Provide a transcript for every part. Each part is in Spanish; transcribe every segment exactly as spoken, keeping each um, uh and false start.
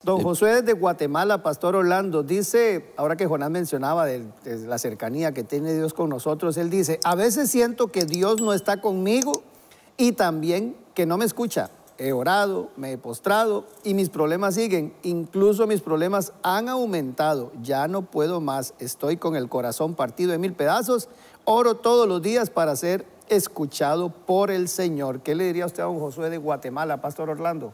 Don Josué desde Guatemala, Pastor Orlando, dice, ahora que Jonás mencionaba de, de la cercanía que tiene Dios con nosotros, él dice, a veces siento que Dios no está conmigo y también que no me escucha. He orado, me he postrado y mis problemas siguen. Incluso mis problemas han aumentado. Ya no puedo más. Estoy con el corazón partido en mil pedazos. Oro todos los días para ser escuchado por el Señor. ¿Qué le diría usted a don Josué de Guatemala, Pastor Orlando?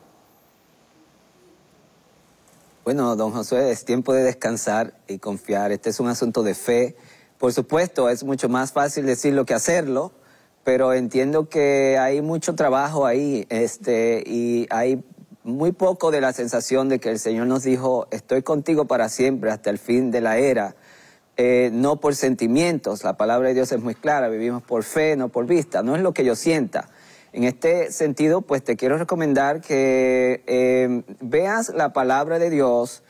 Bueno, don Josué, es tiempo de descansar y confiar. Este es un asunto de fe. Por supuesto, es mucho más fácil decirlo que hacerlo, pero entiendo que hay mucho trabajo ahí, este, y hay muy poco de la sensación de que el Señor nos dijo, estoy contigo para siempre, hasta el fin de la era, eh, no por sentimientos. La palabra de Dios es muy clara, vivimos por fe, no por vista, no es lo que yo sienta. En este sentido, pues te quiero recomendar que eh, veas la palabra de Dios,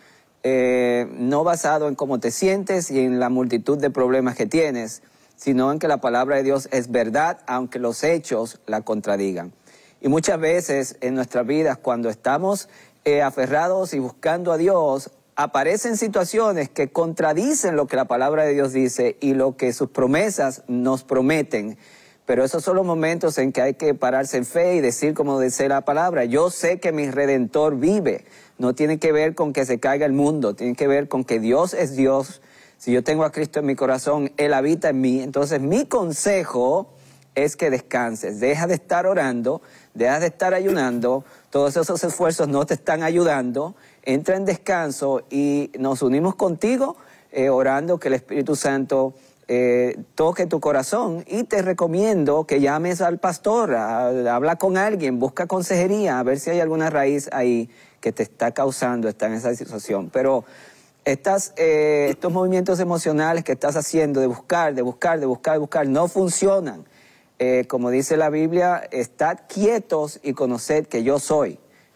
eh, no basado en cómo te sientes y en la multitud de problemas que tienes, sino en que la palabra de Dios es verdad, aunque los hechos la contradigan. Y muchas veces en nuestras vidas, cuando estamos eh, aferrados y buscando a Dios, aparecen situaciones que contradicen lo que la palabra de Dios dice y lo que sus promesas nos prometen. Pero esos son los momentos en que hay que pararse en fe y decir como dice la palabra, yo sé que mi Redentor vive. No tiene que ver con que se caiga el mundo, tiene que ver con que Dios es Dios. Si yo tengo a Cristo en mi corazón, Él habita en mí. Entonces mi consejo es que descanses. Deja de estar orando, deja de estar ayunando. Todos esos esfuerzos no te están ayudando. Entra en descanso y nos unimos contigo eh, orando que el Espíritu Santo eh, toque tu corazón. Y te recomiendo que llames al pastor, a, a, habla con alguien, busca consejería, a ver si hay alguna raíz ahí que te está causando estar en esa situación. Pero Estas, eh, estos movimientos emocionales que estás haciendo de buscar, de buscar, de buscar, de buscar, no funcionan. Eh, como dice la Biblia, estad quietos y conoced que yo soy.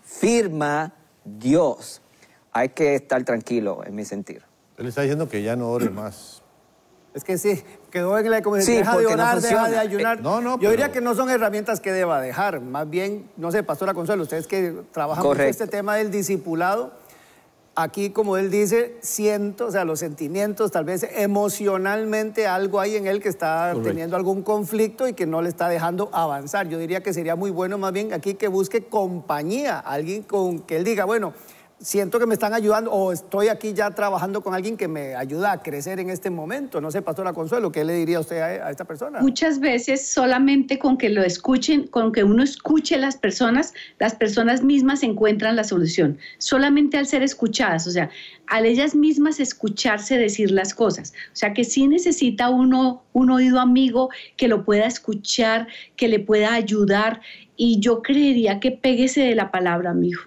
Firma Dios. Hay que estar tranquilo, en mi sentir. Él está diciendo que ya no ore más. Es que sí, quedó en la como sí, deja de orar, no deja de ayunar. Eh, no, no, Yo pero... diría que no son herramientas que deba dejar. Más bien, no sé, Pastora Consuelo, ustedes que trabajan mucho este tema del discipulado, aquí, como él dice, siento, o sea, los sentimientos, tal vez emocionalmente algo hay en él que está Correcto. teniendo algún conflicto y que no le está dejando avanzar. Yo diría que sería muy bueno más bien aquí que busque compañía, alguien con que él diga, bueno, siento que me están ayudando o estoy aquí ya trabajando con alguien que me ayuda a crecer en este momento. No sé, Pastora Consuelo, ¿qué le diría usted a, a esta persona? Muchas veces solamente con que lo escuchen, con que uno escuche a las personas, las personas mismas encuentran la solución. Solamente al ser escuchadas, o sea, al ellas mismas escucharse decir las cosas. O sea, que sí necesita uno un oído amigo que lo pueda escuchar, que le pueda ayudar. Y yo creería que péguese de la palabra, amigo.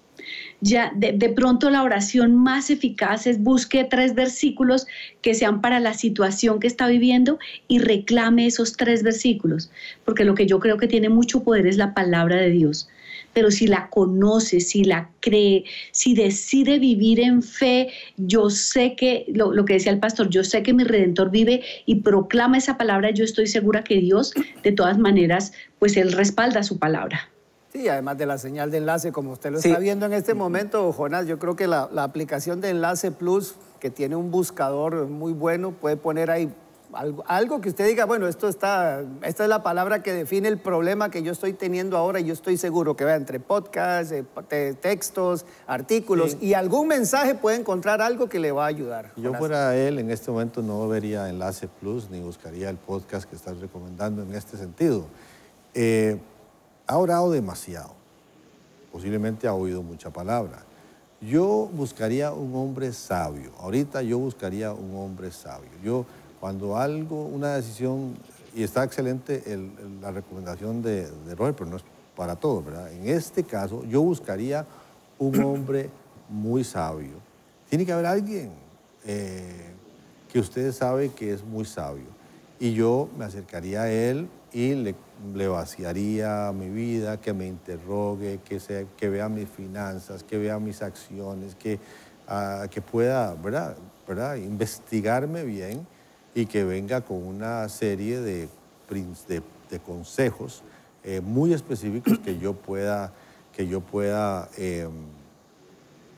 Ya de, de pronto la oración más eficaz es busque tres versículos que sean para la situación que está viviendo y reclame esos tres versículos, porque lo que yo creo que tiene mucho poder es la palabra de Dios. Pero si la conoce, si la cree, si decide vivir en fe, yo sé que, lo, lo que decía el pastor, yo sé que mi Redentor vive y proclama esa palabra, yo estoy segura que Dios, de todas maneras, pues Él respalda su palabra. Sí, además de la señal de enlace, como usted lo sí. está viendo en este momento, Jonás, yo creo que la, la aplicación de Enlace Plus, que tiene un buscador muy bueno, puede poner ahí algo, algo que usted diga, bueno, esto está, esta es la palabra que define el problema que yo estoy teniendo ahora y yo estoy seguro que vea entre podcasts, eh, textos, artículos sí. y algún mensaje puede encontrar algo que le va a ayudar. Si yo fuera él, en este momento no vería Enlace Plus ni buscaría el podcast que estás recomendando en este sentido. Eh, Ha orado demasiado, posiblemente ha oído mucha palabra. Yo buscaría un hombre sabio, ahorita yo buscaría un hombre sabio. Yo, cuando algo, una decisión, y está excelente el, el, la recomendación de, de Roger, pero no es para todos, ¿verdad? En este caso, yo buscaría un hombre muy sabio. Tiene que haber alguien eh, que usted sabe que es muy sabio. Y yo me acercaría a él y le, le vaciaría mi vida, que me interrogue, que, se, que vea mis finanzas, que vea mis acciones, que, uh, que pueda, ¿verdad? ¿verdad? investigarme bien y que venga con una serie de, de, de consejos eh, muy específicos que yo pueda, que yo pueda eh,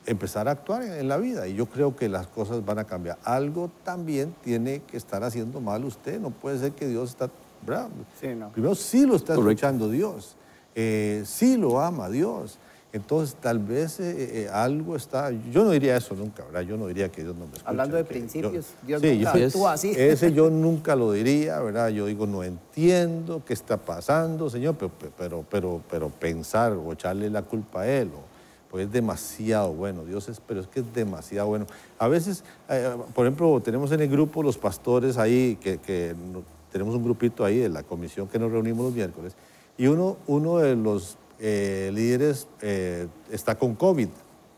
empezar a actuar en, en la vida. Y yo creo que las cosas van a cambiar. Algo también tiene que estar haciendo mal usted. No puede ser que Dios está bravo. Sí, no. Primero, sí lo está Correcto. escuchando Dios. Eh, sí lo ama Dios. Entonces, tal vez eh, eh, algo está... Yo no diría eso nunca, ¿verdad? Yo no diría que Dios no me escucha. Hablando de principios, yo, Dios sí, nunca yo, actúa así. Ese yo nunca lo diría, ¿verdad? Yo digo, no entiendo qué está pasando, Señor, pero, pero, pero, pero pensar o echarle la culpa a Él, o, pues es demasiado bueno. Dios es, pero es que es demasiado bueno. A veces, eh, por ejemplo, tenemos en el grupo los pastores ahí, que, que no, tenemos un grupito ahí de la comisión que nos reunimos los miércoles, y uno, uno de los... Eh, líderes eh, está con COVID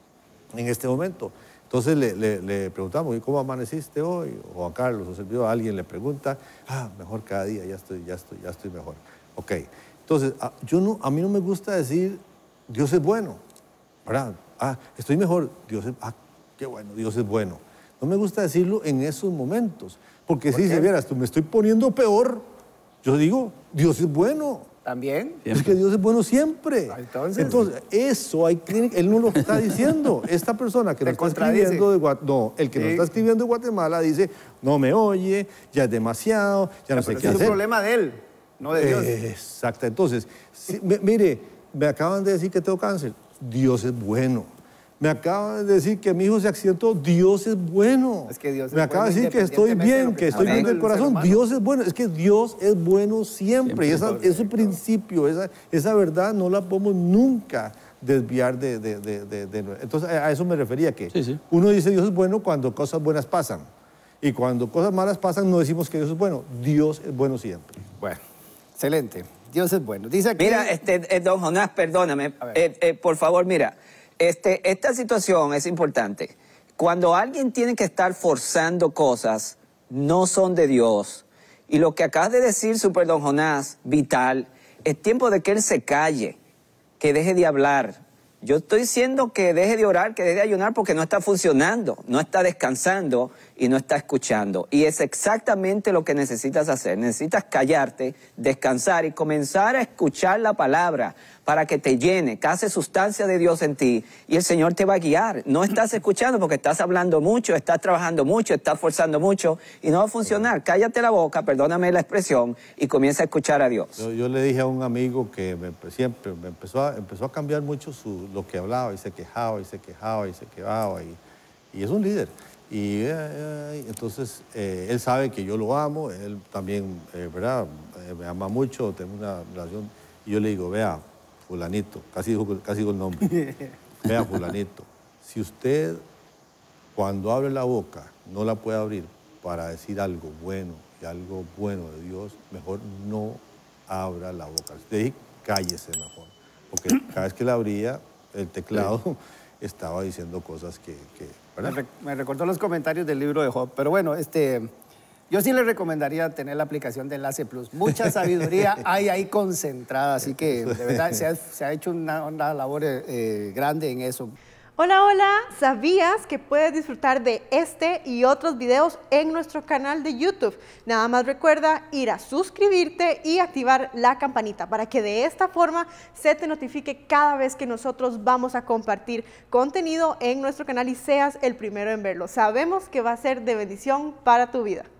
en este momento. Entonces le, le, le preguntamos, ¿y cómo amaneciste hoy? O Juan Carlos, o servidor, alguien le pregunta, ah, mejor cada día, ya estoy, ya estoy, ya estoy mejor. Ok, entonces, a, yo no, a mí no me gusta decir, Dios es bueno, ¿verdad? Ah, estoy mejor, Dios es, ah, qué bueno, Dios es bueno. No me gusta decirlo en esos momentos, porque ¿Por si se vieras, tú me estoy poniendo peor, yo digo, Dios es bueno. ¿También? Es que Dios es bueno siempre. Entonces, Entonces eso hay que... Él no lo está diciendo. Esta persona que nos está escribiendo de Guatemala... No, el que sí. nos está escribiendo de Guatemala dice, no me oye, ya es demasiado, ya no sé qué hacer. Es un problema de él, no de Dios. Eh, exacto. Entonces, si, me, mire, me acaban de decir que tengo cáncer. Dios es bueno. Me acaban de decir que mi hijo se accidentó. Dios es bueno. Es que Dios es me acaban de decir que estoy bien, que, que estoy bien del corazón. Dios es bueno. Es que Dios es bueno siempre. siempre y esa, ese principio, esa, esa verdad no la podemos nunca desviar de... de, de, de, de entonces, a eso me refería, que sí, sí. uno dice Dios es bueno cuando cosas buenas pasan. Y cuando cosas malas pasan, no decimos que Dios es bueno. Dios es bueno siempre. Bueno, excelente. Dios es bueno. Dice aquí... Mira, este, eh, don Jonás, perdóname. Eh, eh, por favor, mira... Este, esta situación es importante. Cuando alguien tiene que estar forzando cosas, no son de Dios. Y lo que acabas de decir, Super Don Jonás, vital, es tiempo de que él se calle, que deje de hablar. Yo estoy diciendo que deje de orar, que deje de ayunar porque no está funcionando, no está descansando y no está escuchando. Y es exactamente lo que necesitas hacer. Necesitas callarte, descansar y comenzar a escuchar la palabra para que te llene, que hace sustancia de Dios en ti y el Señor te va a guiar. No estás escuchando porque estás hablando mucho, estás trabajando mucho, estás forzando mucho y no va a funcionar. Cállate la boca, perdóname la expresión, y comienza a escuchar a Dios. Yo, yo le dije a un amigo que me, siempre me empezó a, empezó a cambiar mucho su, lo que hablaba, y se quejaba, y se quejaba, y se quejaba, y, y es un líder. Y eh, entonces eh, él sabe que yo lo amo, él también, eh, ¿verdad? Eh, me ama mucho, tenemos una relación. Y yo le digo, vea, fulanito, casi digo, casi digo el nombre, vea, fulanito, si usted cuando abre la boca no la puede abrir para decir algo bueno y algo bueno de Dios, mejor no abra la boca. Le dije, cállese mejor, porque cada vez que la abría, el teclado sí. estaba diciendo cosas que... que me, rec me recordó los comentarios del libro de Job, pero bueno, este... Yo sí le recomendaría tener la aplicación de Enlace Plus. Mucha sabiduría hay ahí concentrada, así que de verdad se ha, se ha hecho una, una labor eh, grande en eso. Hola, hola, ¿sabías que puedes disfrutar de este y otros videos en nuestro canal de YouTube? Nada más recuerda ir a suscribirte y activar la campanita para que de esta forma se te notifique cada vez que nosotros vamos a compartir contenido en nuestro canal y seas el primero en verlo. Sabemos que va a ser de bendición para tu vida.